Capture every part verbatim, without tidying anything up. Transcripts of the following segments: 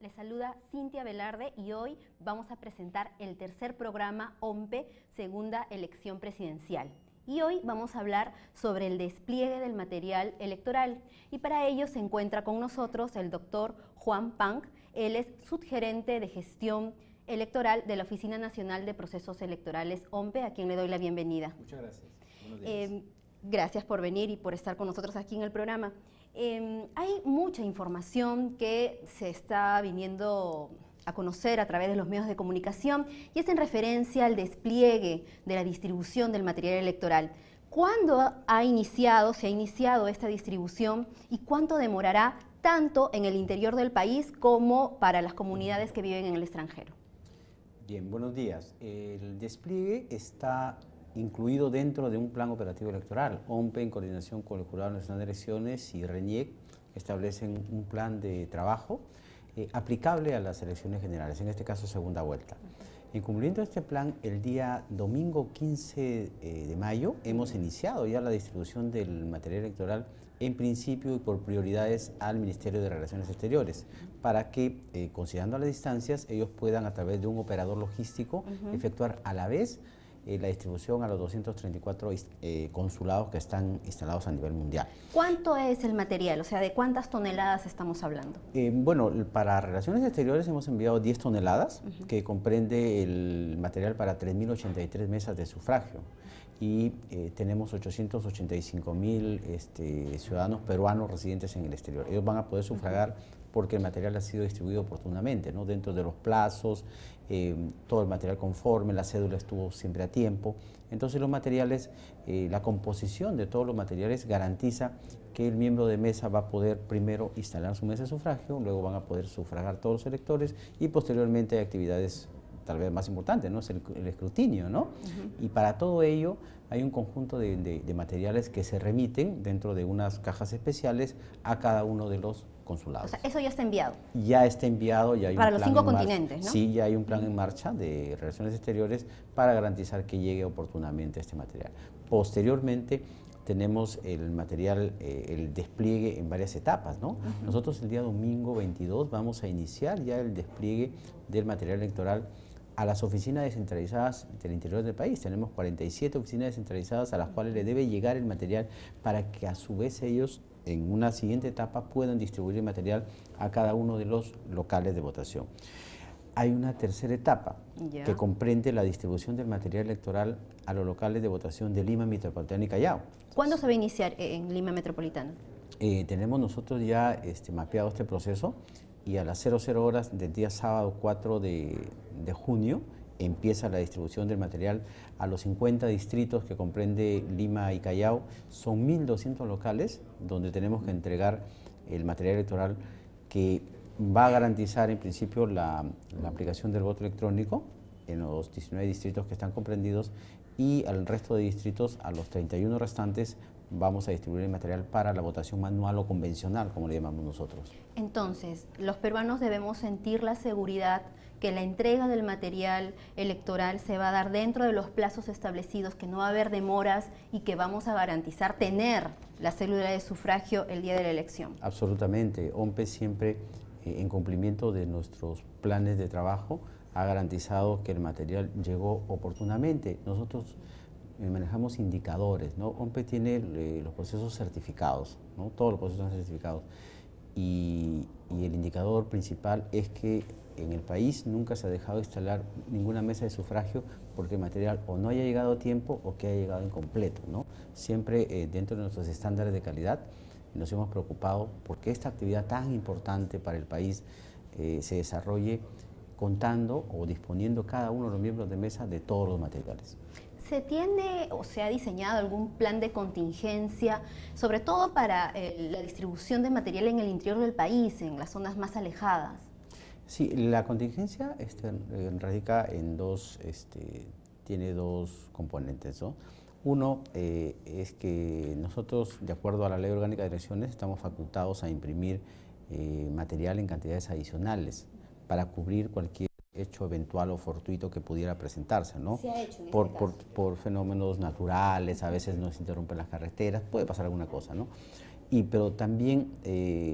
Les saluda Cintia Velarde y hoy vamos a presentar el tercer programa O M P E, segunda elección presidencial. Y hoy vamos a hablar sobre el despliegue del material electoral. Y para ello se encuentra con nosotros el doctor Juan Pank. Él es subgerente de gestión electoral de la Oficina Nacional de Procesos Electorales O M P E, a quien le doy la bienvenida. Muchas gracias. Buenos días. Eh, gracias por venir y por estar con nosotros aquí en el programa. Eh, hay mucha información que se está viniendo a conocer a través de los medios de comunicación y es en referencia al despliegue de la distribución del material electoral. ¿Cuándo ha iniciado, se ha iniciado esta distribución y cuánto demorará tanto en el interior del país como para las comunidades que viven en el extranjero? Bien, buenos días. El despliegue está incluido dentro de un plan operativo electoral. O M P E, en coordinación con el Jurado Nacional de Elecciones y RENIEC, establecen un plan de trabajo eh, aplicable a las elecciones generales, en este caso segunda vuelta. En cumplimiento de este plan, el día domingo quince de mayo hemos iniciado ya la distribución del material electoral, en principio y por prioridades al Ministerio de Relaciones Exteriores, para que, eh, considerando las distancias, ellos puedan a través de un operador logístico uh-huh. efectuar a la vez Eh, la distribución a los doscientos treinta y cuatro eh, consulados que están instalados a nivel mundial. ¿Cuánto es el material? O sea, ¿de cuántas toneladas estamos hablando? Eh, bueno, para Relaciones Exteriores hemos enviado diez toneladas, uh-huh. que comprende el material para tres mil ochenta y tres mesas de sufragio. Y eh, tenemos ochocientos ochenta y cinco mil este, ciudadanos peruanos residentes en el exterior. Ellos van a poder sufragar uh-huh. porque el material ha sido distribuido oportunamente, ¿no? Dentro de los plazos, eh, todo el material conforme, la cédula estuvo siempre a tiempo. Entonces los materiales, eh, la composición de todos los materiales garantiza que el miembro de mesa va a poder primero instalar su mesa de sufragio, luego van a poder sufragar todos los electores y posteriormente hay actividades tal vez más importante, ¿no? Es el, el escrutinio, ¿no? Uh-huh. Y para todo ello hay un conjunto de, de, de materiales que se remiten dentro de unas cajas especiales a cada uno de los consulados. O sea, eso ya está enviado. Ya está enviado, ya hay para un los plan cinco en continentes, marcha. ¿no? Sí, ya hay un plan en marcha de Relaciones Exteriores para garantizar que llegue oportunamente este material. Posteriormente tenemos el material, eh, el despliegue en varias etapas, ¿no? Uh-huh. Nosotros el día domingo veintidós vamos a iniciar ya el despliegue del material electoral a las oficinas descentralizadas del interior del país. Tenemos cuarenta y siete oficinas descentralizadas a las cuales le debe llegar el material para que a su vez ellos en una siguiente etapa puedan distribuir el material a cada uno de los locales de votación. Hay una tercera etapa yeah. que comprende la distribución del material electoral a los locales de votación de Lima Metropolitana y Callao. ¿Cuándo se va a iniciar en Lima Metropolitana? Eh, tenemos nosotros ya este, mapeado este proceso y a las cero cero horas del día sábado cuatro de junio empieza la distribución del material a los cincuenta distritos que comprende Lima y Callao. Son mil doscientos locales donde tenemos que entregar el material electoral que va a garantizar en principio la, la aplicación del voto electrónico en los diecinueve distritos que están comprendidos y al resto de distritos, a los treinta y uno restantes, vamos a distribuir el material para la votación manual o convencional, como le llamamos nosotros. Entonces, los peruanos debemos sentir la seguridad que la entrega del material electoral se va a dar dentro de los plazos establecidos, que no va a haber demoras y que vamos a garantizar tener la cédula de sufragio el día de la elección. Absolutamente. O M P E siempre, eh, en cumplimiento de nuestros planes de trabajo, ha garantizado que el material llegó oportunamente. Nosotros manejamos indicadores, ¿no? O M P E tiene eh, los procesos certificados, ¿no? Todos los procesos son certificados. Y, y el indicador principal es que en el país nunca se ha dejado de instalar ninguna mesa de sufragio porque el material o no haya llegado a tiempo o que haya llegado incompleto, ¿no? Siempre eh, dentro de nuestros estándares de calidad nos hemos preocupado porque esta actividad tan importante para el país eh, se desarrolle contando o disponiendo cada uno de los miembros de mesa de todos los materiales. ¿Se tiene o se ha diseñado algún plan de contingencia, sobre todo para eh, la distribución de material en el interior del país, en las zonas más alejadas? Sí, la contingencia este, radica en dos, este, tiene dos componentes, ¿no? Uno eh, es que nosotros, de acuerdo a la Ley Orgánica de Elecciones, estamos facultados a imprimir eh, material en cantidades adicionales para cubrir cualquier hecho eventual o fortuito que pudiera presentarse, ¿no? Se ha hecho en por, este por, caso. por fenómenos naturales, a veces nos interrumpen las carreteras, puede pasar alguna cosa, ¿no? Y, pero también eh,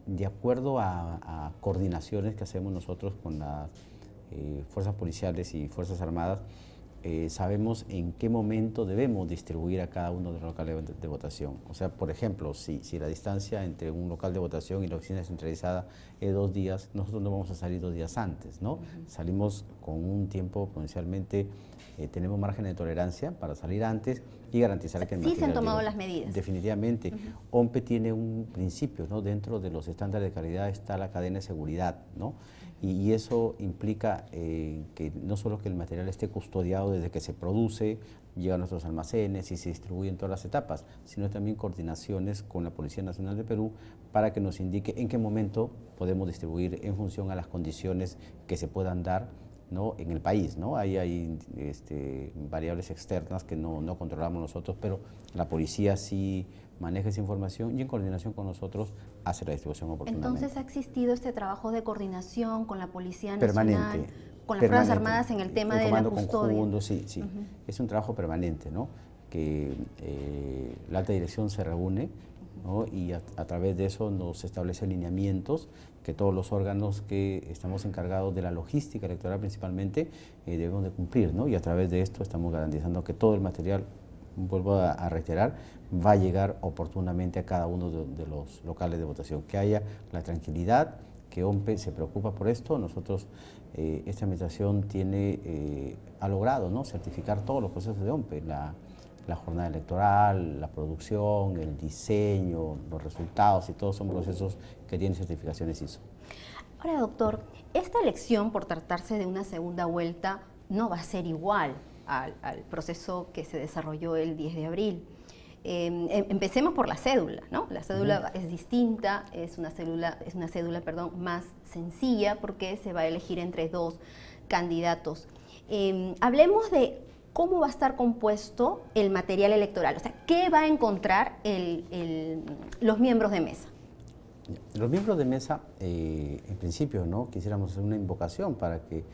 de acuerdo a, a coordinaciones que hacemos nosotros con las eh, fuerzas policiales y fuerzas armadas, eh, sabemos en qué momento debemos distribuir a cada uno de los locales de, de votación. O sea, por ejemplo, si, si la distancia entre un local de votación y la oficina centralizada es dos días, nosotros no vamos a salir dos días antes, ¿no? Uh-huh. Salimos con un tiempo potencialmente, eh, tenemos margen de tolerancia para salir antes y garantizar que el material... Sí se han tomado llegue. las medidas. Definitivamente. Uh-huh. OMPE tiene un principio, ¿no? Dentro de los estándares de calidad está la cadena de seguridad, ¿no? Y, y eso implica eh, que no solo que el material esté custodiado desde que se produce, llega a nuestros almacenes y se distribuye en todas las etapas, sino también coordinaciones con la Policía Nacional de Perú para que nos indique en qué momento podemos distribuir en función a las condiciones que se puedan dar, ¿no? En el país, ¿no? Ahí hay este, variables externas que no, no controlamos nosotros, pero la policía sí maneja esa información y en coordinación con nosotros hace la distribución oportunamente. Entonces, ¿ha existido este trabajo de coordinación con la Policía Permanente. Nacional, con las permanente. Fuerzas Armadas en el tema el de la custodia? Conjunto, sí, sí. Uh-huh. Es un trabajo permanente, ¿no? Que eh, la alta dirección se reúne, ¿no? Y a, a través de eso nos establece lineamientos que todos los órganos que estamos encargados de la logística electoral principalmente eh, debemos de cumplir, ¿no? Y a través de esto estamos garantizando que todo el material, vuelvo a, a reiterar, va a llegar oportunamente a cada uno de, de los locales de votación, que haya la tranquilidad, que OMPE se preocupa por esto. Nosotros, eh, esta administración tiene, eh, ha logrado, ¿no? certificar todos los procesos de OMPE, la, la jornada electoral, la producción, el diseño, los resultados, y todos son procesos que tienen certificaciones I S O. Ahora, doctor, esta elección, por tratarse de una segunda vuelta, no va a ser igual al, al proceso que se desarrolló el diez de abril. Eh, empecemos por la cédula, ¿no? La cédula uh-huh. es distinta, es una cédula, es una cédula, perdón, más sencilla porque se va a elegir entre dos candidatos. Eh, hablemos de cómo va a estar compuesto el material electoral, o sea, ¿qué va a encontrar el, el, los miembros de mesa? Los miembros de mesa, eh, en principio, ¿no? quisiéramos hacer una invocación para que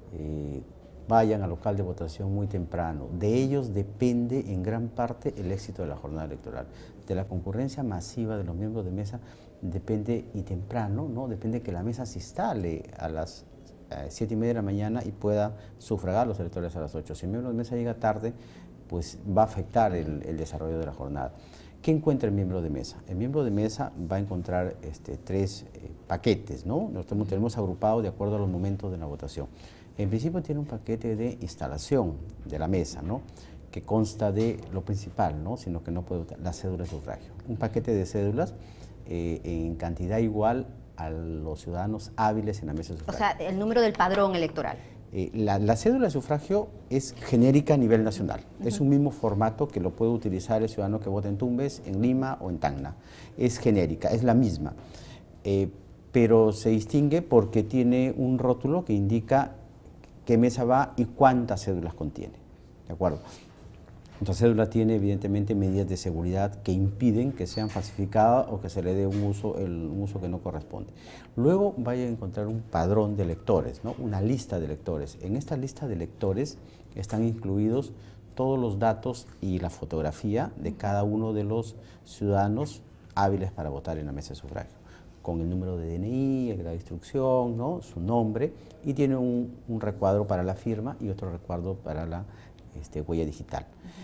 eh, vayan al local de votación muy temprano. De ellos depende en gran parte el éxito de la jornada electoral. De la concurrencia masiva de los miembros de mesa depende, y temprano, ¿no? depende que la mesa se instale a las eh, siete y media de la mañana y pueda sufragar los electores a las ocho. Si el miembro de mesa llega tarde, pues va a afectar el, el desarrollo de la jornada. ¿Qué encuentra el miembro de mesa? El miembro de mesa va a encontrar este, tres eh, paquetes, ¿no? Nosotros tenemos agrupados de acuerdo a los momentos de la votación. En principio tiene un paquete de instalación de la mesa, ¿no? que consta de lo principal, ¿no? sino que no puede votar, la cédula de sufragio. Un paquete de cédulas eh, en cantidad igual a los ciudadanos hábiles en la mesa de sufragio. O sea, el número del padrón electoral. Eh, la, la cédula de sufragio es genérica a nivel nacional. Uh-huh. Es un mismo formato que lo puede utilizar el ciudadano que vota en Tumbes, en Lima o en Tacna. Es genérica, es la misma, eh, pero se distingue porque tiene un rótulo que indica qué mesa va y cuántas cédulas contiene. ¿De acuerdo? Nuestra cédula tiene evidentemente medidas de seguridad que impiden que sean falsificadas o que se le dé un uso, el, un uso que no corresponde. Luego vaya a encontrar un padrón de electores, ¿no? una lista de electores. En esta lista de electores están incluidos todos los datos y la fotografía de cada uno de los ciudadanos hábiles para votar en la mesa de sufragio, con el número de D N I, el grado de instrucción, ¿no? su nombre, y tiene un, un recuadro para la firma y otro recuadro para la este, huella digital.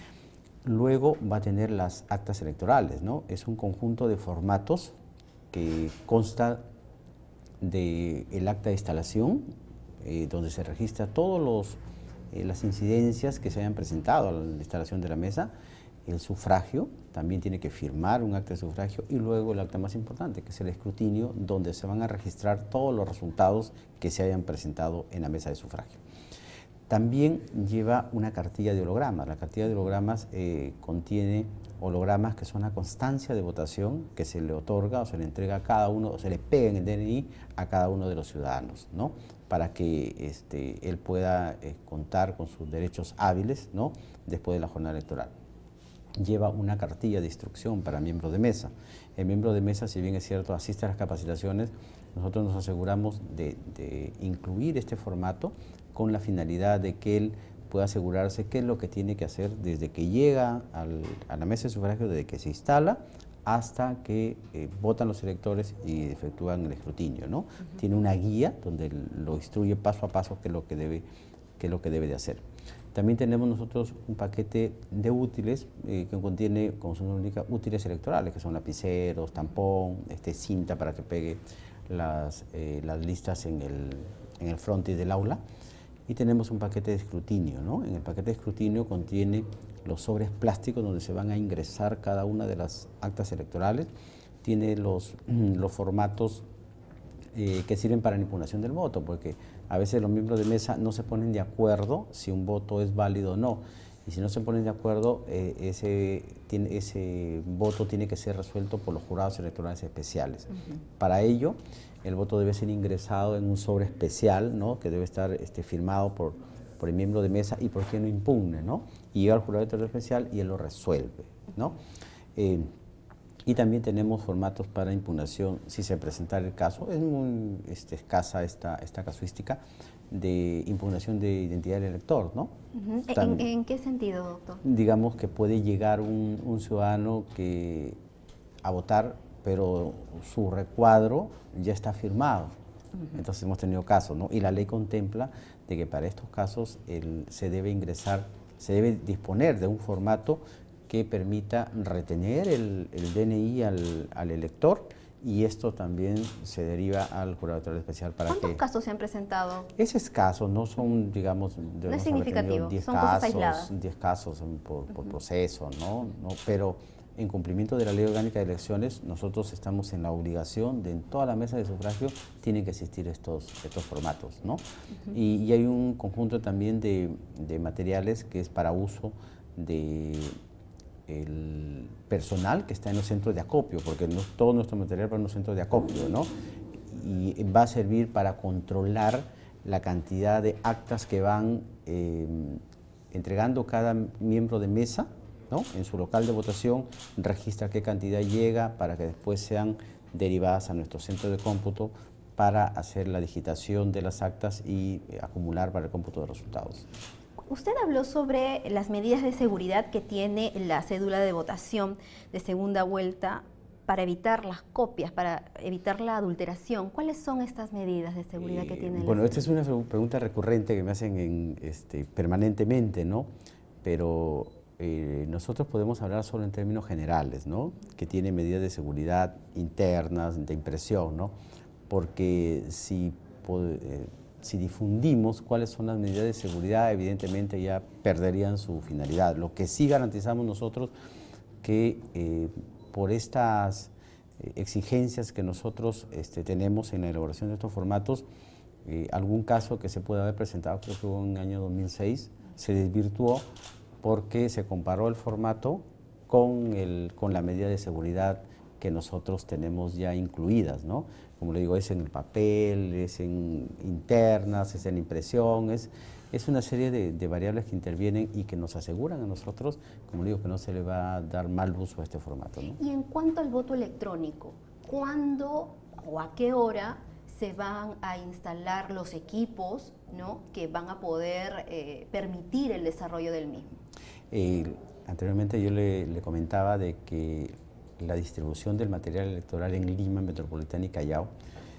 Luego va a tener las actas electorales, ¿no? Es un conjunto de formatos que consta del acta de instalación, eh, donde se registra todas los eh, las incidencias que se hayan presentado a la instalación de la mesa, el sufragio, también tiene que firmar un acta de sufragio, y luego el acta más importante, que es el escrutinio, donde se van a registrar todos los resultados que se hayan presentado en la mesa de sufragio. También lleva una cartilla de hologramas. La cartilla de hologramas eh, contiene hologramas que son la constancia de votación que se le otorga o se le entrega a cada uno, o se le pega en el D N I a cada uno de los ciudadanos, ¿no? para que este, él pueda eh, contar con sus derechos hábiles, ¿no? después de la jornada electoral. Lleva una cartilla de instrucción para miembros de mesa. El miembro de mesa, si bien es cierto, asiste a las capacitaciones, nosotros nos aseguramos de, de incluir este formato con la finalidad de que él pueda asegurarse qué es lo que tiene que hacer desde que llega al, a la mesa de sufragio, desde que se instala hasta que eh, votan los electores y efectúan el escrutinio, ¿no? Uh-huh. Tiene una guía donde lo instruye paso a paso qué es lo que debe, qué es lo que debe de hacer. También tenemos nosotros un paquete de útiles eh, que contiene, como su nombre indica, útiles electorales, que son lapiceros, tampón, este, cinta para que pegue las, eh, las listas en el, en el frontis del aula. Y tenemos un paquete de escrutinio, ¿no? En el paquete de escrutinio contiene los sobres plásticos donde se van a ingresar cada una de las actas electorales. Tiene los, los formatos eh, que sirven para la impugnación del voto, porque a veces los miembros de mesa no se ponen de acuerdo si un voto es válido o no. Y si no se ponen de acuerdo, eh, ese, tiene, ese voto tiene que ser resuelto por los jurados electorales especiales. Uh-huh. Para ello, el voto debe ser ingresado en un sobre especial, ¿no? Que debe estar este, firmado por, por el miembro de mesa y por quien lo impugne, ¿no? Y llega al jurado electoral especial y él lo resuelve, ¿no? Eh, y también tenemos formatos para impugnación si se presentara el caso. Es muy este, escasa esta, esta casuística de impugnación de identidad del elector, ¿no? Uh-huh. ¿En, ¿En qué sentido, doctor? Digamos que puede llegar un, un ciudadano que, a votar, pero su recuadro ya está firmado. Uh-huh. Entonces hemos tenido casos, ¿no? Y la ley contempla de que para estos casos el, se debe ingresar, se debe disponer de un formato que permita retener el, el D N I al, al elector, y esto también se deriva al jurado electoral especial para que... ¿Cuántos casos se han presentado? Es escaso, no son, digamos... No es significativo, diez son casos, cosas aisladas. diez casos por, por uh-huh. proceso, ¿no? ¿no? Pero en cumplimiento de la Ley Orgánica de Elecciones, nosotros estamos en la obligación de en toda la mesa de sufragio tienen que existir estos, estos formatos, ¿no? Uh-huh. y, y hay un conjunto también de, de materiales que es para uso de... el personal que está en los centros de acopio, porque no, todo nuestro material va en los centros de acopio, ¿no? Y va a servir para controlar la cantidad de actas que van eh, entregando cada miembro de mesa, ¿no? En su local de votación, registra qué cantidad llega para que después sean derivadas a nuestro centro de cómputo para hacer la digitación de las actas y eh, acumular para el cómputo de resultados. Usted habló sobre las medidas de seguridad que tiene la cédula de votación de segunda vuelta para evitar las copias, para evitar la adulteración. ¿Cuáles son estas medidas de seguridad eh, que tiene la Bueno, cédula? Esta es una pregunta recurrente que me hacen en, este, permanentemente, ¿no? Pero eh, nosotros podemos hablar solo en términos generales, ¿no? Que tiene medidas de seguridad internas, de impresión, ¿no? Porque si... Eh, Si difundimos cuáles son las medidas de seguridad, evidentemente ya perderían su finalidad. Lo que sí garantizamos nosotros que eh, por estas eh, exigencias que nosotros este, tenemos en la elaboración de estos formatos, eh, algún caso que se puede haber presentado, creo que hubo en el año dos mil seis, se desvirtuó porque se comparó el formato con, el, con la medida de seguridad que nosotros tenemos ya incluidas, ¿no? Como le digo, es en el papel, es en internas, es en impresión, es, es una serie de, de variables que intervienen y que nos aseguran a nosotros, como le digo, que no se le va a dar mal uso a este formato, ¿no? Y en cuanto al voto electrónico, ¿cuándo o a qué hora se van a instalar los equipos, ¿no? que van a poder eh, permitir el desarrollo del mismo? Eh, anteriormente yo le, le comentaba de que la distribución del material electoral en Lima, Metropolitana y Callao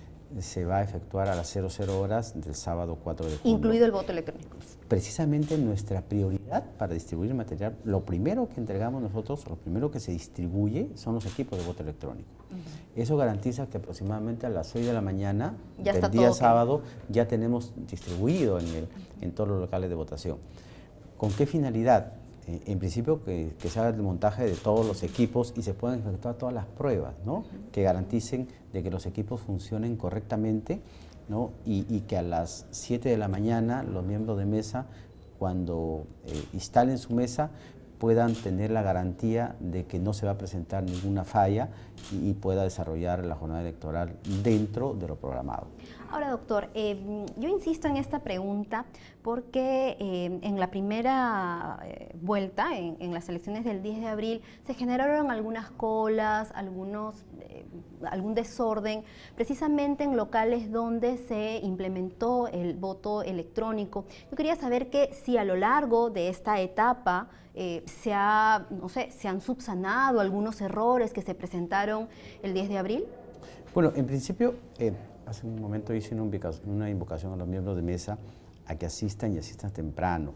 se va a efectuar a las cero cero horas del sábado cuatro de junio. Incluido el voto electrónico. Precisamente nuestra prioridad para distribuir el material, lo primero que entregamos nosotros, lo primero que se distribuye son los equipos de voto electrónico. Uh-huh. Eso garantiza que aproximadamente a las seis de la mañana ya del día sábado ya tenemos distribuido en, el, en todos los locales de votación. ¿Con qué finalidad? En principio que, que se haga el montaje de todos los equipos y se puedan efectuar todas las pruebas, ¿no? Que garanticen de que los equipos funcionen correctamente, ¿no? y, y que a las siete de la mañana los miembros de mesa, cuando eh, instalen su mesa, puedan tener la garantía de que no se va a presentar ninguna falla y, y pueda desarrollar la jornada electoral dentro de lo programado. Ahora, doctor, eh, yo insisto en esta pregunta porque eh, en la primera eh, vuelta, en, en las elecciones del diez de abril, se generaron algunas colas, algunos, eh, algún desorden, precisamente en locales donde se implementó el voto electrónico. Yo quería saber que si a lo largo de esta etapa eh, se, ha, no sé, se han subsanado algunos errores que se presentaron el diez de abril. Bueno, en principio, eh, hace un momento hice una invocación, una invocación a los miembros de mesa a que asistan y asistan temprano.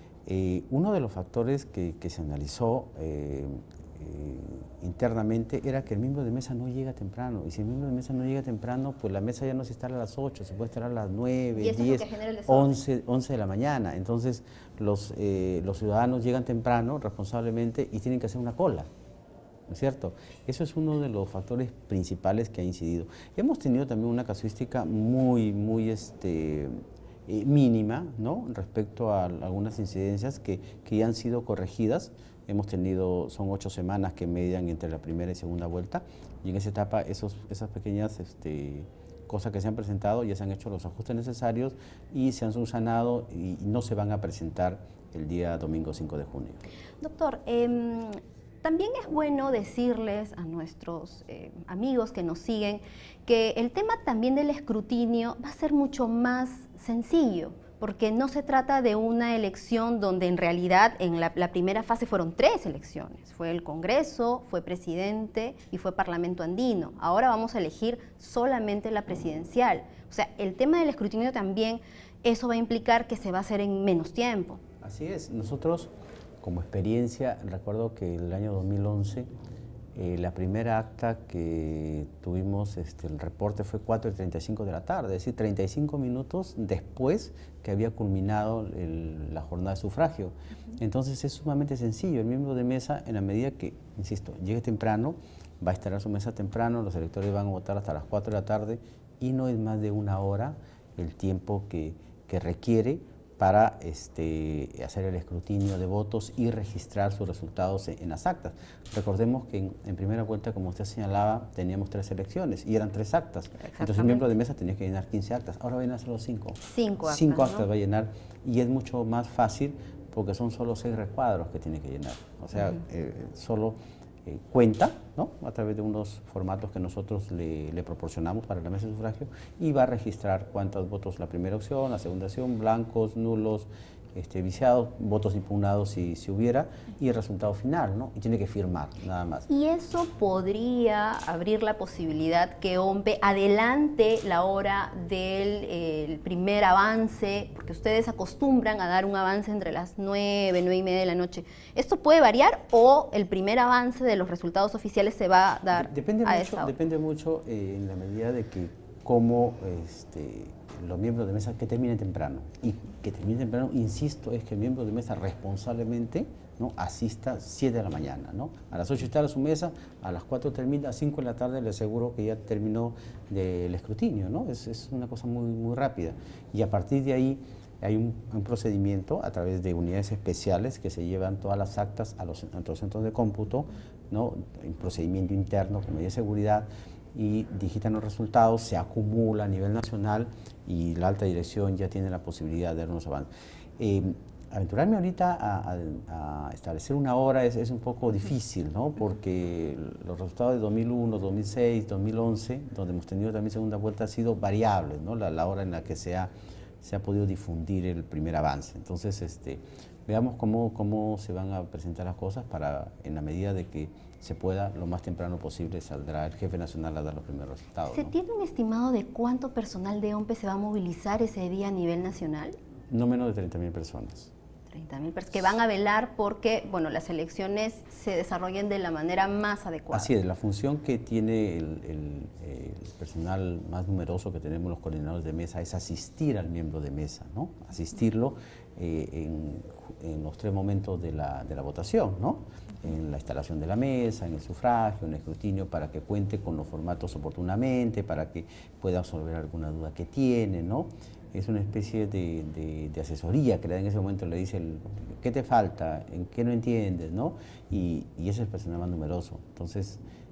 Eh, uno de los factores que, que se analizó eh, eh, internamente era que el miembro de mesa no llega temprano, y si el miembro de mesa no llega temprano, pues la mesa ya no se instala a las ocho, se puede instalar a las nueve, diez, once, once de la mañana. Entonces los, eh, los ciudadanos llegan temprano, responsablemente, y tienen que hacer una cola, ¿no es cierto? Eso es uno de los factores principales que ha incidido. Hemos tenido también una casuística muy, muy este, eh, mínima, ¿no?, respecto a algunas incidencias que, que ya han sido corregidas. Hemos tenido, son ocho semanas que median entre la primera y segunda vuelta, y en esa etapa esos, esas pequeñas este, cosas que se han presentado ya se han hecho los ajustes necesarios y se han subsanado y no se van a presentar el día domingo cinco de junio. Doctor, eh, también es bueno decirles a nuestros eh, amigos que nos siguen que el tema también del escrutinio va a ser mucho más sencillo, porque no se trata de una elección donde en realidad en la, la primera fase fueron tres elecciones. Fue el Congreso, fue presidente y fue Parlamento Andino. Ahora vamos a elegir solamente la presidencial. O sea, el tema del escrutinio también, eso va a implicar que se va a hacer en menos tiempo. Así es. Nosotros, como experiencia, recuerdo que el año dos mil once, eh, la primera acta que tuvimos, este, el reporte fue cuatro y treinta y cinco de la tarde, es decir, treinta y cinco minutos después que había culminado el, la jornada de sufragio. Entonces es sumamente sencillo. El miembro de mesa, en la medida que, insisto, llegue temprano, va a estar a su mesa temprano, los electores van a votar hasta las cuatro de la tarde y no es más de una hora el tiempo que, que requiere para este, hacer el escrutinio de votos y registrar sus resultados en, en las actas. Recordemos que en, en primera vuelta, como usted señalaba, teníamos tres elecciones y eran tres actas. Entonces el miembro de mesa tenía que llenar quince actas. Ahora va a llenar solo cinco. Cinco actas, Cinco actas, ¿no?, va a llenar, y es mucho más fácil porque son solo seis recuadros que tiene que llenar. O sea, uh-huh. eh, solo eh, cuenta, ¿no?, a través de unos formatos que nosotros le, le proporcionamos para la mesa de sufragio, y va a registrar cuántos votos la primera opción, la segunda opción, blancos, nulos, este, viciados, votos impugnados si, si hubiera, y el resultado final, ¿no? Y tiene que firmar, nada más. Y eso podría abrir la posibilidad que OMPE adelante la hora del eh, primer avance, porque ustedes acostumbran a dar un avance entre las nueve, nueve y media de la noche. ¿Esto puede variar o el primer avance de los resultados oficiales se va a dar depende a mucho, esa hora? Depende mucho eh, en la medida de que cómo este, los miembros de mesa que terminen temprano. Y que terminen temprano, insisto, es que el miembro de mesa responsablemente, ¿no?, asista siete de la mañana, ¿no? A las ocho está a su mesa, a las cuatro termina, a cinco de la tarde le aseguro que ya terminó del escrutinio, ¿no? Es, es una cosa muy, muy rápida. Y a partir de ahí hay un, un procedimiento a través de unidades especiales que se llevan todas las actas a los, a los centros de cómputo, ¿no?, un procedimiento interno con medida de seguridad, y digitan los resultados, se acumula a nivel nacional y la alta dirección ya tiene la posibilidad de dar unos avances. Eh, aventurarme ahorita a, a, a establecer una hora es, es un poco difícil, ¿no?, porque los resultados de dos mil uno, dos mil seis, dos mil once, donde hemos tenido también segunda vuelta, han sido variables, ¿no?, la, la hora en la que se ha, se ha podido difundir el primer avance. Entonces, este, veamos cómo, cómo se van a presentar las cosas para, en la medida de que se pueda, lo más temprano posible, saldrá el jefe nacional a dar los primeros resultados. ¿Se ¿no? tiene un estimado de cuánto personal de OMPE se va a movilizar ese día a nivel nacional? No menos de treinta mil personas. treinta mil personas que van a velar porque, bueno, las elecciones se desarrollen de la manera más adecuada. Así es, la función que tiene el, el, el personal más numeroso que tenemos los coordinadores de mesa es asistir al miembro de mesa, ¿no? Asistirlo eh, en, en los tres momentos de la, de la votación, ¿no? En la instalación de la mesa, en el sufragio, en el escrutinio, para que cuente con los formatos oportunamente, para que pueda absorber alguna duda que tiene, ¿no? Es una especie de, de, de asesoría que le da en ese momento, le dice, el, ¿qué te falta? ¿En qué no entiendes? ¿No? Y, y ese es el personal más numeroso. Entonces,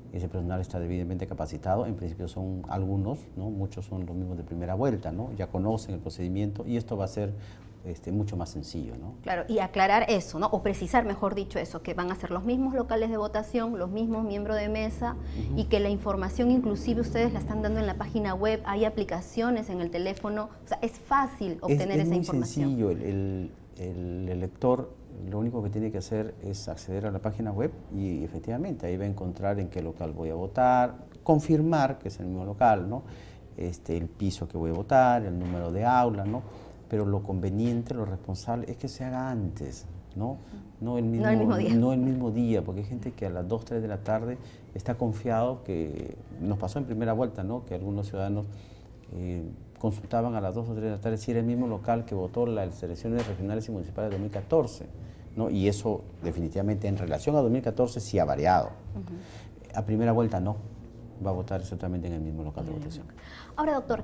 ese personal está debidamente capacitado, en principio son algunos, ¿no? Muchos son los mismos de primera vuelta, ¿no? Ya conocen el procedimiento y esto va a ser este, mucho más sencillo, ¿no? Claro, y aclarar eso, ¿no? O precisar, mejor dicho, eso, que van a ser los mismos locales de votación, los mismos miembros de mesa, uh-huh. y que la información inclusive ustedes la están dando en la página web, hay aplicaciones en el teléfono, o sea, es fácil obtener es, es esa muy información. Sencillo, el, el, el elector lo único que tiene que hacer es acceder a la página web y efectivamente ahí va a encontrar en qué local voy a votar, confirmar que es el mismo local, ¿no? Este, el piso que voy a votar, el número de aula, ¿no? Pero lo conveniente, lo responsable es que se haga antes, ¿no? No el mismo, no el mismo día. No el mismo día, porque hay gente que a las dos, tres de la tarde está confiado, que nos pasó en primera vuelta, ¿no? Que algunos ciudadanos eh, consultaban a las dos o tres de la tarde si era el mismo local que votó las elecciones regionales y municipales de dos mil catorce, ¿no? Y eso definitivamente en relación a dos mil catorce sí ha variado. Uh-huh. A primera vuelta no, va a votar exactamente en el mismo local de votación. Ahora, doctor,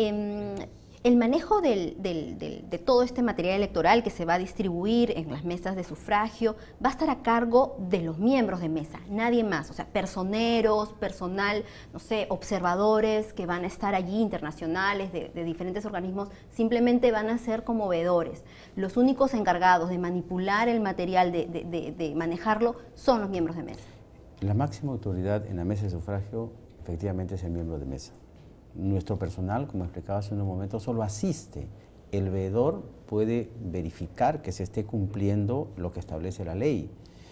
eh, el manejo del, del, del, de todo este material electoral que se va a distribuir en las mesas de sufragio va a estar a cargo de los miembros de mesa, nadie más, o sea, personeros, personal, no sé, observadores que van a estar allí, internacionales, de, de diferentes organismos, simplemente van a ser como veedores. Los únicos encargados de manipular el material, de, de, de, de manejarlo, son los miembros de mesa. La máxima autoridad en la mesa de sufragio efectivamente es el miembro de mesa. Nuestro personal, como explicaba hace unos momentos, solo asiste. El veedor puede verificar que se esté cumpliendo lo que establece la ley,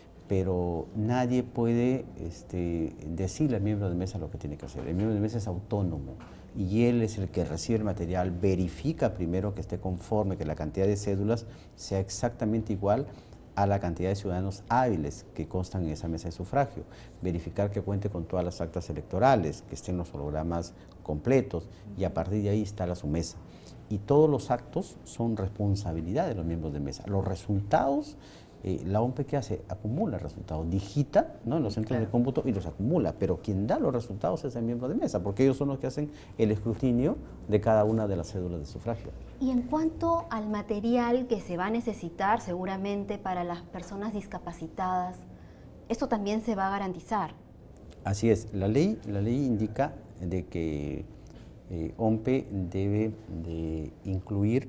pero nadie puede este, decirle al miembro de mesa lo que tiene que hacer. El miembro de mesa es autónomo y él es el que recibe el material, verifica primero que esté conforme, que la cantidad de cédulas sea exactamente igual a la cantidad de ciudadanos hábiles que constan en esa mesa de sufragio, verificar que cuente con todas las actas electorales, que estén los hologramas completos y a partir de ahí instala su mesa. Y todos los actos son responsabilidad de los miembros de mesa. Los resultados, eh, la O M P ¿qué hace? Acumula resultados, digita, ¿no?, en los centros claro. de cómputo y los acumula, pero quien da los resultados es el miembro de mesa, porque ellos son los que hacen el escrutinio de cada una de las cédulas de sufragio. Y en cuanto al material que se va a necesitar seguramente para las personas discapacitadas, ¿esto también se va a garantizar? Así es, la ley, la ley indica de que eh, O M P debe de incluir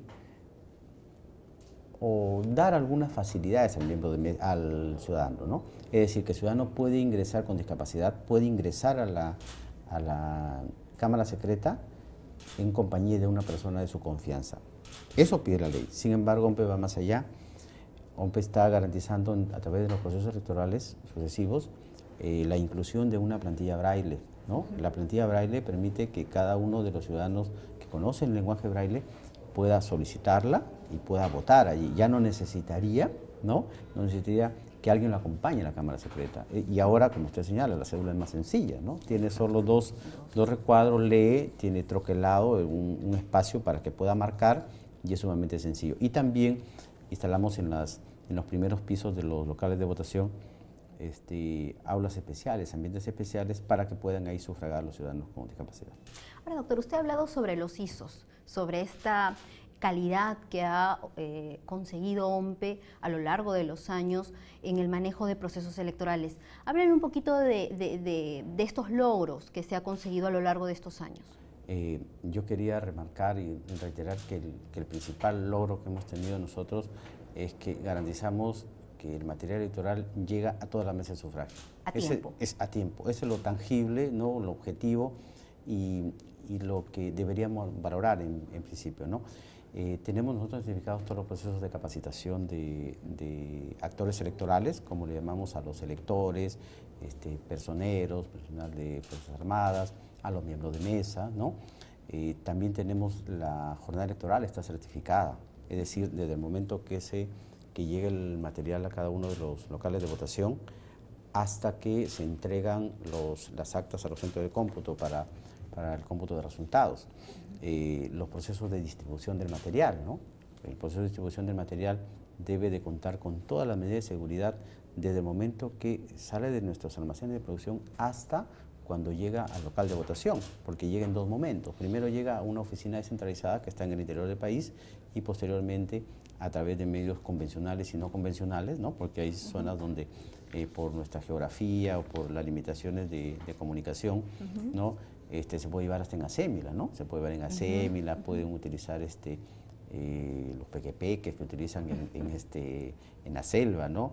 o dar algunas facilidades al miembro de, al ciudadano, ¿no? Es decir, que el ciudadano puede ingresar con discapacidad, puede ingresar a la, a la Cámara Secreta en compañía de una persona de su confianza. Eso pide la ley. Sin embargo, O M P va más allá. O M P está garantizando a través de los procesos electorales sucesivos eh, la inclusión de una plantilla braille, ¿no? La plantilla braille permite que cada uno de los ciudadanos que conocen el lenguaje braille pueda solicitarla y pueda votar allí. Ya no necesitaría, ¿no? No necesitaría que alguien lo acompañe a la Cámara Secreta. Y ahora, como usted señala, la cédula es más sencilla, ¿no? Tiene solo dos, dos recuadros, lee, tiene troquelado, un, un espacio para que pueda marcar y es sumamente sencillo. Y también instalamos en, las, en los primeros pisos de los locales de votación este, aulas especiales, ambientes especiales para que puedan ahí sufragar los ciudadanos con discapacidad. Ahora, doctor, usted ha hablado sobre los I S Os, sobre esta calidad que ha eh, conseguido O M P a lo largo de los años en el manejo de procesos electorales. Háblenme un poquito de, de, de, de estos logros que se ha conseguido a lo largo de estos años. Eh, yo quería remarcar y reiterar que el, que el principal logro que hemos tenido nosotros es que garantizamos que el material electoral llega a toda la mesa de sufragio. A Ese, tiempo. Es a tiempo. Ese es lo tangible, ¿no?, lo objetivo y, y lo que deberíamos valorar en, en principio, ¿no? Eh, tenemos nosotros identificados todos los procesos de capacitación de, de actores electorales, como le llamamos a los electores, este, personeros, personal de Fuerzas Armadas, a los miembros de mesa, ¿no? Eh, también tenemos la jornada electoral, está certificada, es decir, desde el momento que, se, que llegue el material a cada uno de los locales de votación hasta que se entregan los, las actas a los centros de cómputo para, para el cómputo de resultados. Eh, los procesos de distribución del material, ¿no? El proceso de distribución del material debe de contar con todas las medidas de seguridad desde el momento que sale de nuestros almacenes de producción hasta cuando llega al local de votación, porque llega en dos momentos. Primero llega a una oficina descentralizada que está en el interior del país y posteriormente a través de medios convencionales y no convencionales, ¿no? Porque hay zonas donde eh, por nuestra geografía o por las limitaciones de, de comunicación, uh-huh. ¿no? este, se puede llevar hasta en acémila, ¿no? Se puede llevar en acémila, uh-huh. pueden utilizar este, eh, los pequepeques que utilizan en, en, este, en la selva, ¿no?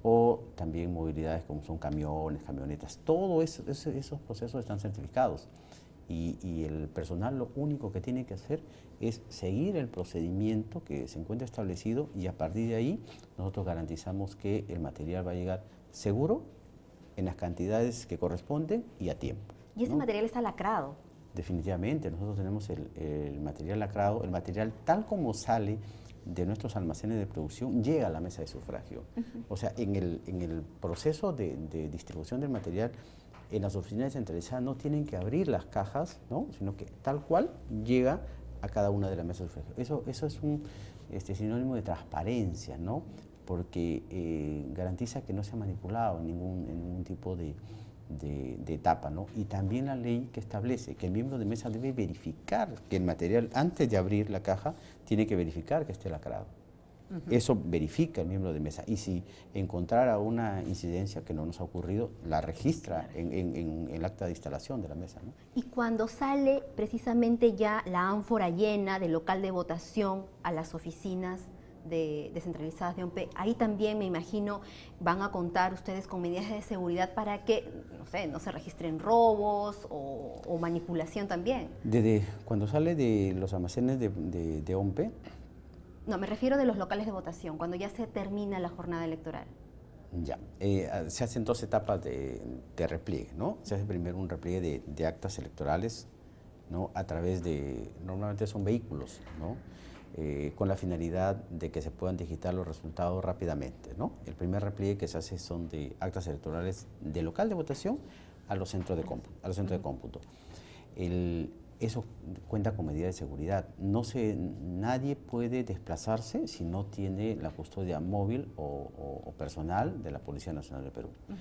O también movilidades como son camiones, camionetas, todos eso, eso, esos procesos están certificados y, y el personal lo único que tiene que hacer es seguir el procedimiento que se encuentra establecido y a partir de ahí nosotros garantizamos que el material va a llegar seguro, en las cantidades que corresponden y a tiempo. ¿Y ese ¿no? material está lacrado? Definitivamente, nosotros tenemos el, el material lacrado, el material tal como sale de nuestros almacenes de producción llega a la mesa de sufragio. Uh-huh. O sea, en el, en el proceso de, de distribución del material, en las oficinas descentralizadas no tienen que abrir las cajas, ¿no? Sino que tal cual llega a cada una de las mesas de sufragio. Eso, eso es un este, sinónimo de transparencia, ¿no? Porque eh, garantiza que no se ha manipulado en ningún, en ningún tipo de, de, de etapa, ¿no? Y también la ley que establece que el miembro de mesa debe verificar que el material, antes de abrir la caja, tiene que verificar que esté lacrado. Uh-huh. Eso verifica el miembro de mesa y si encontrara una incidencia que no nos ha ocurrido, la registra en, en, en el acta de instalación de la mesa, ¿no? Y cuando sale precisamente ya la ánfora llena del local de votación a las oficinas de descentralizadas de O M P E, ahí también me imagino van a contar ustedes con medidas de seguridad para que, no sé, no se registren robos o, o manipulación también. Desde cuando sale de los almacenes de, de, de O M P E. No, me refiero de los locales de votación, cuando ya se termina la jornada electoral. Ya, eh, se hacen dos etapas de, de repliegue, ¿no? Se hace primero un repliegue de, de actas electorales, ¿no? A través de, normalmente son vehículos, ¿no? Eh, con la finalidad de que se puedan digitar los resultados rápidamente, ¿no? El primer repliegue que se hace son de actas electorales de local de votación a los centros de cómputo. A los centros de cómputo. El, eso cuenta con medidas de seguridad. No se, nadie puede desplazarse si no tiene la custodia móvil o, o, o personal de la Policía Nacional del Perú. Uh-huh.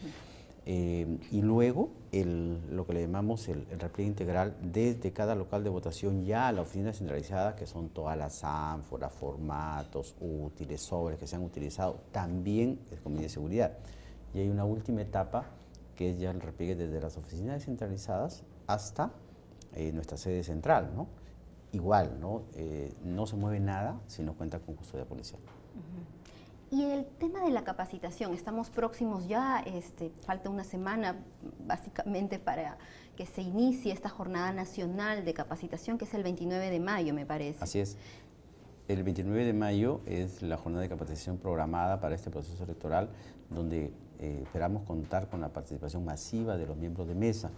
Eh, y luego, el, lo que le llamamos el, el repliegue integral desde cada local de votación ya a la oficina centralizada, que son todas las ánforas, formatos, útiles, sobres que se han utilizado, también es con medidas de seguridad. Y hay una última etapa, que es ya el repliegue desde las oficinas descentralizadas hasta eh, nuestra sede central, ¿no? Igual, ¿no? Eh, no se mueve nada si no cuenta con custodia policial. Uh-huh. Y el tema de la capacitación, estamos próximos ya, este, falta una semana básicamente para que se inicie esta jornada nacional de capacitación, que es el veintinueve de mayo, me parece. Así es. El veintinueve de mayo es la jornada de capacitación programada para este proceso electoral, donde eh, esperamos contar con la participación masiva de los miembros de mesa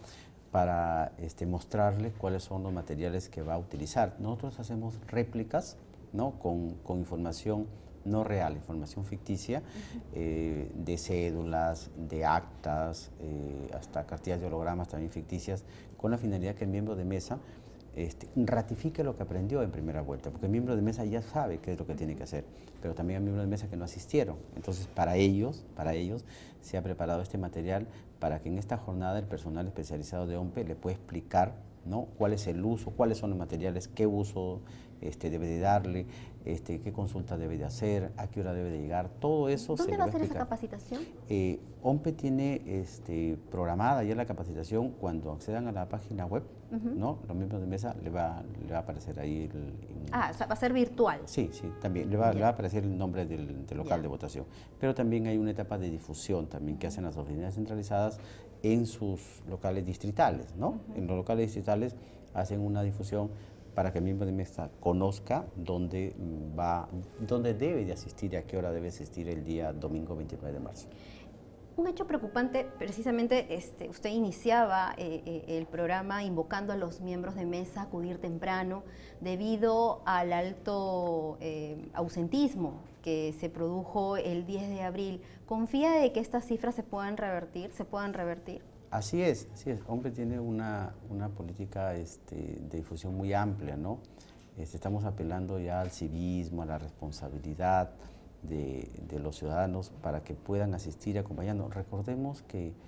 para este, mostrarles cuáles son los materiales que va a utilizar. Nosotros hacemos réplicas, ¿no? con, con información no real, información ficticia, uh-huh. eh, de cédulas, de actas, eh, hasta cartillas de hologramas también ficticias, con la finalidad que el miembro de mesa este, ratifique lo que aprendió en primera vuelta, porque el miembro de mesa ya sabe qué es lo que tiene que hacer, pero también hay miembros de mesa que no asistieron. Entonces, para ellos, para ellos se ha preparado este material para que en esta jornada el personal especializado de O M P E le pueda explicar, ¿no? cuál es el uso, cuáles son los materiales, qué uso este, debe de darle, este, qué consulta debe de hacer, a qué hora debe de llegar, todo eso. ¿Dónde se va le a ser esa explicar. capacitación? Eh, O M P E tiene este, programada ya la capacitación cuando accedan a la página web, uh-huh. ¿no? Los miembros de mesa le va, le va a aparecer ahí el... el ah, o sea, va a ser virtual. Sí, sí, también le va, le va a aparecer el nombre del, del local yeah. de votación, pero también hay una etapa de difusión también que hacen las oficinas centralizadas en sus locales distritales, ¿no? Uh-huh. En los locales distritales hacen una difusión para que el miembro de mesa conozca dónde va, dónde debe de asistir y a qué hora debe asistir el día domingo veintinueve de marzo. Un hecho preocupante, precisamente este, usted iniciaba eh, eh, el programa invocando a los miembros de mesa a acudir temprano debido al alto eh, ausentismo que se produjo el diez de abril. ¿Confía de que estas cifras se puedan revertir? ¿Se puedan revertir? Así es, así es. O M P E tiene una, una política este, de difusión muy amplia, ¿no? Este, estamos apelando ya al civismo, a la responsabilidad de, de los ciudadanos para que puedan asistir y acompañarnos. Recordemos que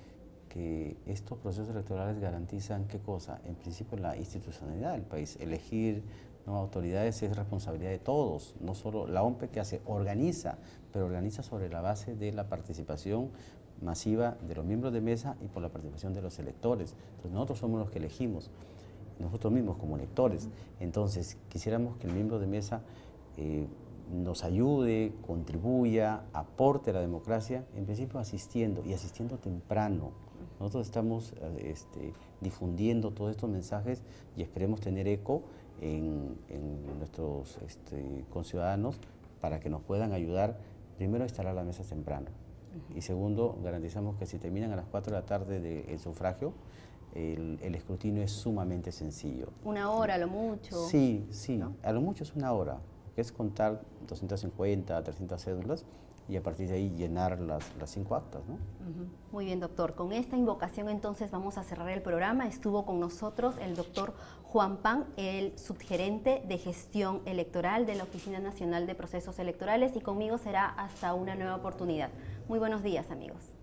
porque estos procesos electorales garantizan qué cosa, en principio la institucionalidad del país. Elegir ¿no? autoridades es responsabilidad de todos, no solo la O M P que hace, organiza, pero organiza sobre la base de la participación masiva de los miembros de mesa y por la participación de los electores. Entonces nosotros somos los que elegimos, nosotros mismos como electores. Entonces quisiéramos que el miembro de mesa eh, nos ayude, contribuya, aporte a la democracia, en principio asistiendo y asistiendo temprano. Nosotros estamos este, difundiendo todos estos mensajes y esperemos tener eco en, en nuestros este, conciudadanos para que nos puedan ayudar, primero a instalar las mesas temprano uh-huh. y segundo, garantizamos que si terminan a las cuatro de la tarde del sufragio, el, el escrutinio es sumamente sencillo. ¿Una hora a lo mucho? Sí, sí, ¿no? A lo mucho es una hora, que es contar doscientas cincuenta, trescientas cédulas y a partir de ahí llenar las, las cinco actas, ¿no? Uh-huh. Muy bien, doctor. Con esta invocación entonces vamos a cerrar el programa. Estuvo con nosotros el doctor Juan Pan, el subgerente de gestión electoral de la Oficina Nacional de Procesos Electorales, y conmigo será hasta una nueva oportunidad. Muy buenos días, amigos.